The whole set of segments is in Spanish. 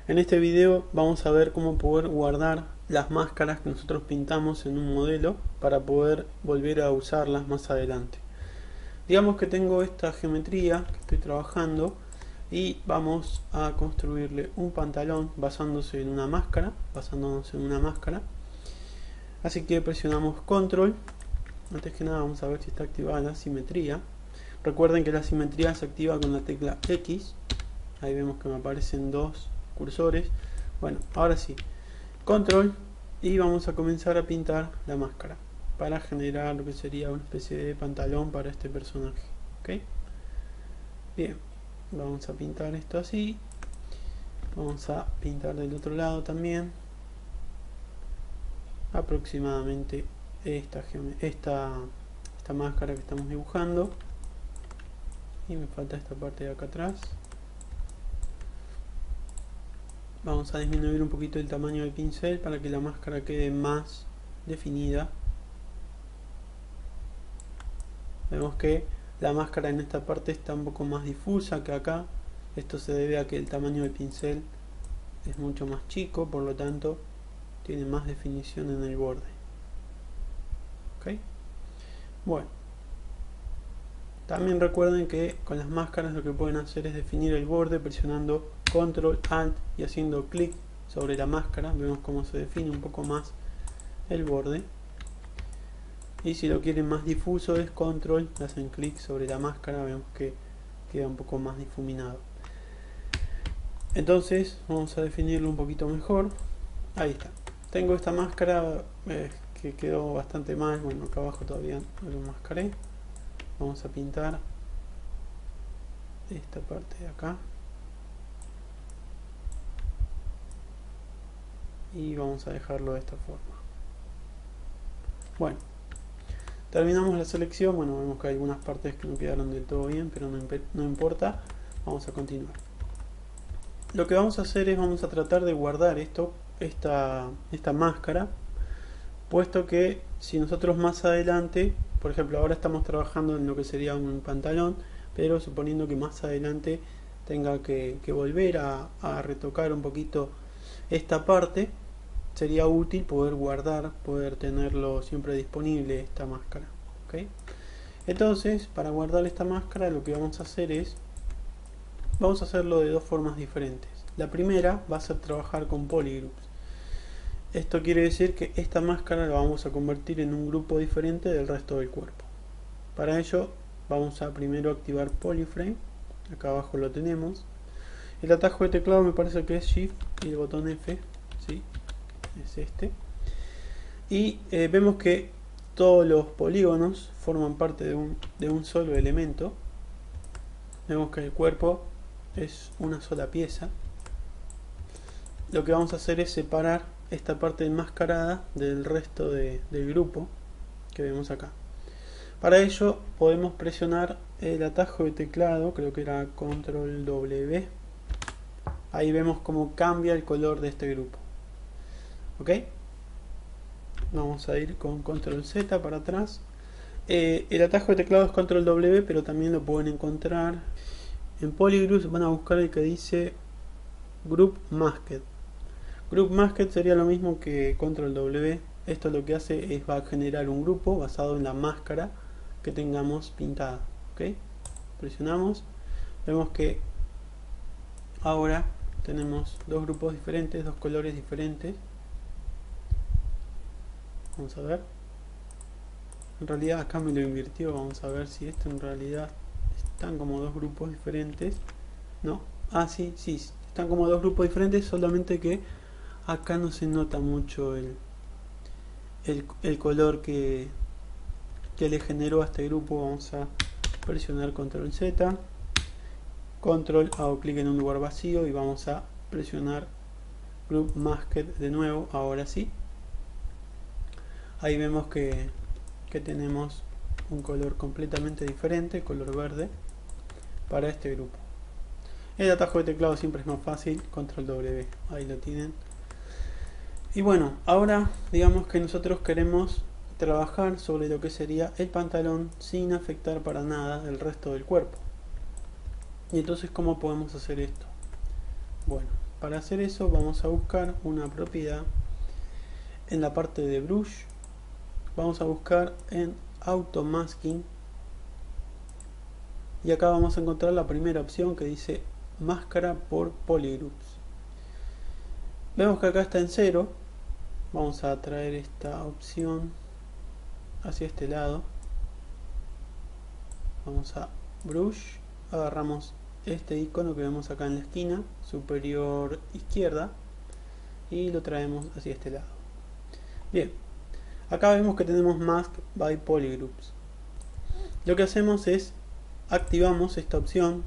En este video vamos a ver cómo poder guardar las máscaras que nosotros pintamos en un modelo para poder volver a usarlas más adelante. Digamos que tengo esta geometría que estoy trabajando y vamos a construirle un pantalón basándonos en una máscara. Así que presionamos control. Antes que nada vamos a ver si está activada la simetría. Recuerden que la simetría se activa con la tecla X. Ahí vemos que me aparecen dos cursores. Bueno, ahora sí, control, y vamos a comenzar a pintar la máscara para generar lo que sería una especie de pantalón para este personaje. ¿Ok? Bien, vamos a pintar esto así. Vamos a pintar del otro lado también aproximadamente esta máscara que estamos dibujando. Y me falta esta parte de acá atrás. Vamos a disminuir un poquito el tamaño del pincel para que la máscara quede más definida. Vemos que la máscara en esta parte está un poco más difusa que acá. Esto se debe a que el tamaño del pincel es mucho más chico, por lo tanto tiene más definición en el borde. ¿Ok? Bueno, también recuerden que con las máscaras lo que pueden hacer es definir el borde presionando Control, Alt y haciendo clic sobre la máscara. Vemos cómo se define un poco más el borde. Y si lo quieren más difuso es Control, hacen clic sobre la máscara, vemos que queda un poco más difuminado. Entonces vamos a definirlo un poquito mejor. Ahí está. Tengo esta máscara que quedó bastante mal. Bueno, acá abajo todavía no lo mascaré. Vamos a pintar esta parte de acá. Y vamos a dejarlo de esta forma. Bueno, terminamos la selección. Bueno, vemos que hay algunas partes que no quedaron del todo bien, pero no importa. Vamos a continuar. Lo que vamos a hacer es vamos a tratar de guardar esta máscara, puesto que si nosotros más adelante, por ejemplo, ahora estamos trabajando en lo que sería un pantalón, pero suponiendo que más adelante tenga que volver a retocar un poquito esta parte, sería útil poder guardar, poder tenerlo siempre disponible esta máscara. ¿Okay? Entonces, para guardar esta máscara lo que vamos a hacer es, vamos a hacerlo de dos formas diferentes. La primera va a ser trabajar con polygroups. Esto quiere decir que esta máscara la vamos a convertir en un grupo diferente del resto del cuerpo. Para ello vamos a primero activar Polyframe. Acá abajo lo tenemos. El atajo de teclado me parece que es Shift y el botón F. ¿Sí? Es este. Y vemos que todos los polígonos forman parte de un solo elemento. Vemos que el cuerpo es una sola pieza. Lo que vamos a hacer es separar esta parte enmascarada del resto del grupo que vemos acá. Para ello podemos presionar el atajo de teclado, creo que era Control W. Ahí vemos cómo cambia el color de este grupo. ¿Ok? Vamos a ir con Control Z para atrás. El atajo de teclado es Control W, pero también lo pueden encontrar en Polygroups. Van a buscar el que dice Group Masked. Group Masked sería lo mismo que Control W. Esto lo que hace es va a generar un grupo basado en la máscara que tengamos pintada. ¿Okay? Presionamos. Vemos que ahora tenemos dos grupos diferentes, dos colores diferentes. Vamos a ver. En realidad acá me lo invirtió. Vamos a ver si esto en realidad están como dos grupos diferentes. No. Ah, sí, sí. Están como dos grupos diferentes, solamente que acá no se nota mucho el color que le generó a este grupo. Vamos a presionar Control Z, Control, hago clic en un lugar vacío y vamos a presionar Group Masked de nuevo. Ahora sí, ahí vemos que tenemos un color completamente diferente, color verde, para este grupo. El atajo de teclado siempre es más fácil, Control W, ahí lo tienen. Y bueno, ahora digamos que nosotros queremos trabajar sobre lo que sería el pantalón sin afectar para nada el resto del cuerpo. Y entonces, ¿cómo podemos hacer esto? Bueno, para hacer eso vamos a buscar una propiedad en la parte de brush, vamos a buscar en auto masking y acá vamos a encontrar la primera opción que dice máscara por polygroups. Vemos que acá está en 0, vamos a traer esta opción hacia este lado, vamos a brush, agarramos este icono que vemos acá en la esquina superior izquierda y lo traemos hacia este lado. Bien, acá vemos que tenemos mask by polygroups. Lo que hacemos es activamos esta opción,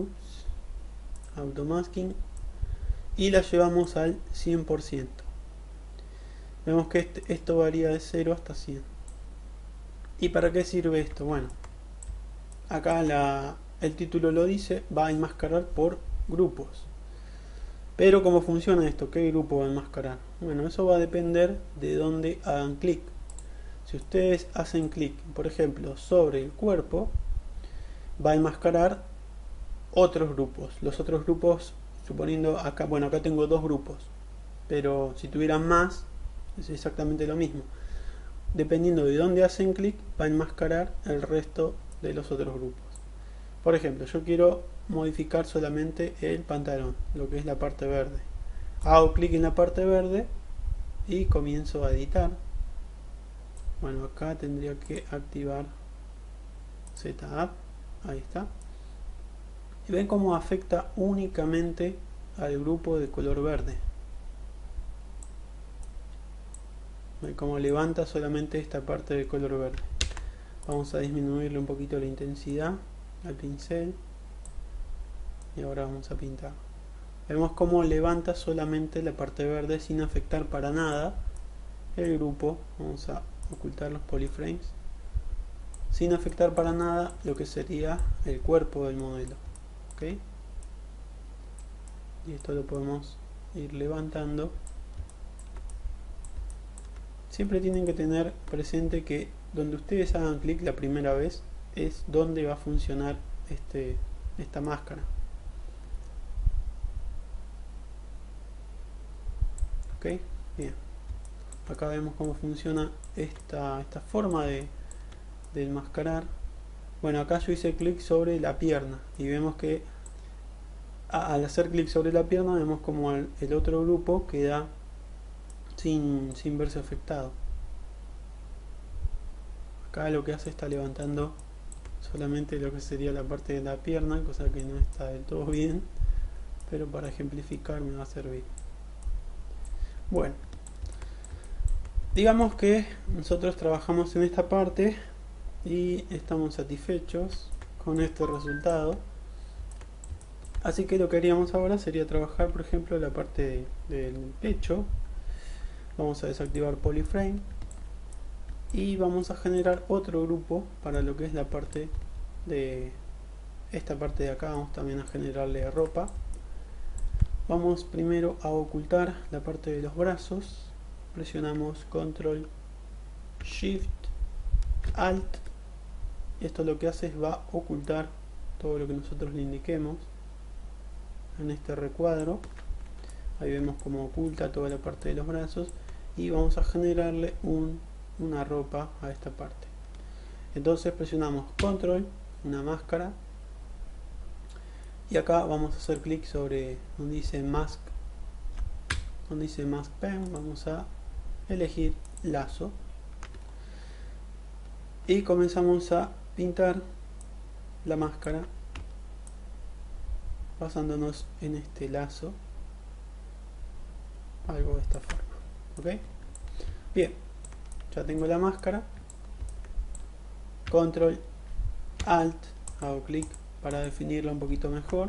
auto masking, y la llevamos al 100%. Vemos que esto varía de 0 hasta 100. ¿Y para qué sirve esto? Bueno, acá el título lo dice, va a enmascarar por grupos. Pero ¿cómo funciona esto? ¿Qué grupo va a enmascarar? Bueno, eso va a depender de dónde hagan clic. Si ustedes hacen clic, por ejemplo, sobre el cuerpo, va a enmascarar otros grupos. Los otros grupos, suponiendo acá, bueno, acá tengo 2 grupos, pero si tuvieran más, es exactamente lo mismo. Dependiendo de dónde hacen clic, va a enmascarar el resto de los otros grupos. Por ejemplo, yo quiero modificar solamente el pantalón, lo que es la parte verde. Hago clic en la parte verde y comienzo a editar. Bueno, acá tendría que activar ZApp, ahí está. Y ven cómo afecta únicamente al grupo de color verde. Ven cómo levanta solamente esta parte de color verde. Vamos a disminuirle un poquito la intensidad al pincel y ahora vamos a pintar. Vemos cómo levanta solamente la parte verde sin afectar para nada el grupo. Vamos a ocultar los polyframes sin afectar para nada lo que sería el cuerpo del modelo. ¿Okay? Y esto lo podemos ir levantando. Siempre tienen que tener presente que donde ustedes hagan clic la primera vez es donde va a funcionar esta máscara. Ok, bien. Acá vemos cómo funciona esta forma de enmascarar. Bueno, acá yo hice clic sobre la pierna y vemos que al hacer clic sobre la pierna vemos como el otro grupo queda sin verse afectado. Acá lo que hace está levantando solamente lo que sería la parte de la pierna, cosa que no está del todo bien, pero para ejemplificar me va a servir. Bueno, digamos que nosotros trabajamos en esta parte y estamos satisfechos con este resultado, así que lo que haríamos ahora sería trabajar, por ejemplo, la parte del pecho. Vamos a desactivar polyframe y vamos a generar otro grupo para lo que es la parte de esta parte de acá. Vamos también a generarle ropa. Vamos primero a ocultar la parte de los brazos, presionamos control shift alt, esto lo que hace es va a ocultar todo lo que nosotros le indiquemos en este recuadro. Ahí vemos cómo oculta toda la parte de los brazos y vamos a generarle una ropa a esta parte. Entonces presionamos control, una máscara, y acá vamos a hacer clic sobre donde dice mask pen, vamos a elegir lazo y comenzamos a pintar la máscara basándonos en este lazo, algo de esta forma. ¿Ok? Bien, ya tengo la máscara, control alt, hago clic para definirla un poquito mejor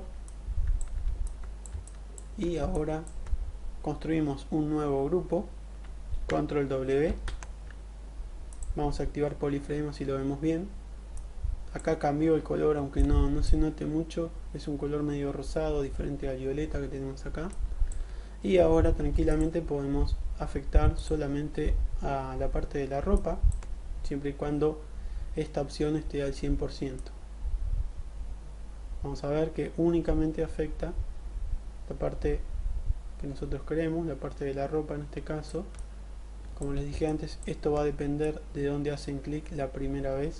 y ahora construimos un nuevo grupo, control W, vamos a activar polyframe así lo vemos bien. Acá cambió el color, aunque no se note mucho, es un color medio rosado diferente al violeta que tenemos acá. Y ahora tranquilamente podemos afectar solamente a la parte de la ropa, siempre y cuando esta opción esté al 100%. Vamos a ver que únicamente afecta la parte que nosotros queremos, la parte de la ropa en este caso. Como les dije antes, esto va a depender de dónde hacen clic la primera vez.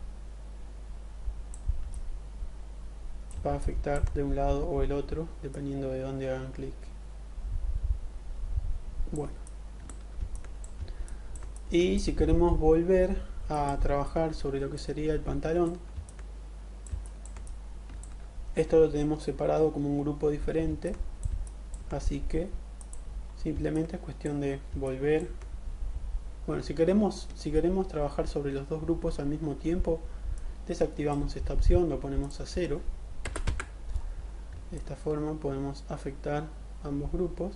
Va a afectar de un lado o el otro, dependiendo de dónde hagan clic. Bueno. Y si queremos volver a trabajar sobre lo que sería el pantalón, esto lo tenemos separado como un grupo diferente, así que simplemente es cuestión de volver. Bueno, si queremos trabajar sobre los dos grupos al mismo tiempo, desactivamos esta opción, lo ponemos a 0. De esta forma podemos afectar ambos grupos.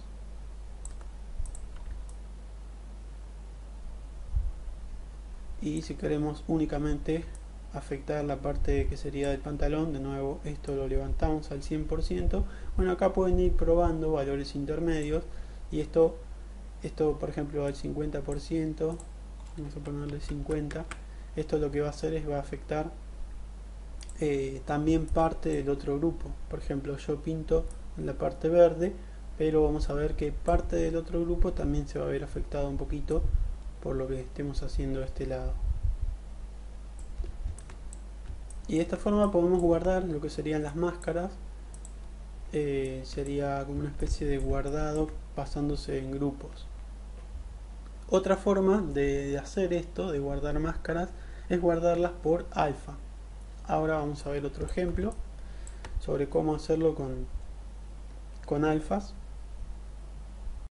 Y si queremos únicamente afectar la parte que sería del pantalón, de nuevo esto lo levantamos al 100%. Bueno, acá pueden ir probando valores intermedios y esto por ejemplo al 50%, vamos a ponerle 50. Esto lo que va a hacer es va a afectar también parte del otro grupo. Por ejemplo, yo pinto en la parte verde, pero vamos a ver que parte del otro grupo también se va a ver afectado un poquito por lo que estemos haciendo de este lado. Y de esta forma podemos guardar lo que serían las máscaras. Sería como una especie de guardado basándose en grupos. Otra forma de hacer esto, de guardar máscaras, es guardarlas por alfa. Ahora vamos a ver otro ejemplo sobre cómo hacerlo con alfas.